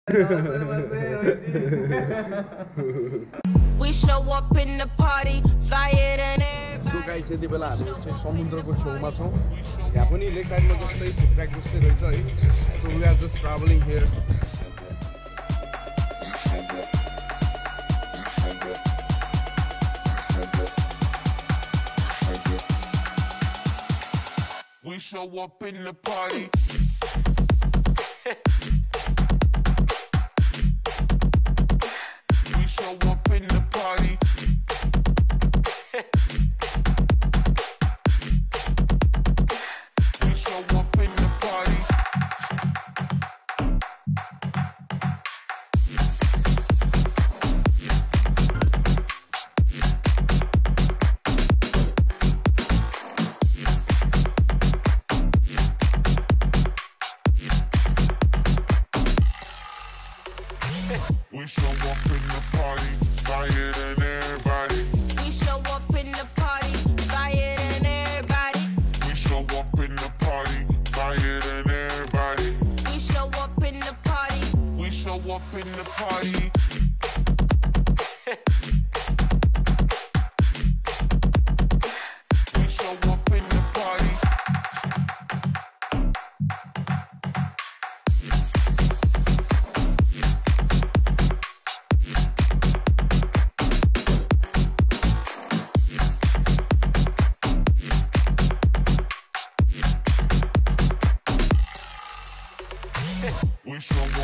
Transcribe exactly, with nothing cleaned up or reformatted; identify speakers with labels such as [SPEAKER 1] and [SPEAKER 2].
[SPEAKER 1] We show up in the party, flyer than
[SPEAKER 2] So guys, यति बेला हामी चाहिँ समुद्रको छेउमा छौं। यहाँ पनि लेक साइडमा जस्तै ट्र्याक जस्तै रहेछ है। So we are just traveling here.
[SPEAKER 1] we show up in the party. We show up in the party. We show up in the party. We show up in the party, fire than everybody. We show up in the party, fire than everybody. We show up in the party, fire than everybody. We show up in the party. We show up in the party. We show up in the party. We show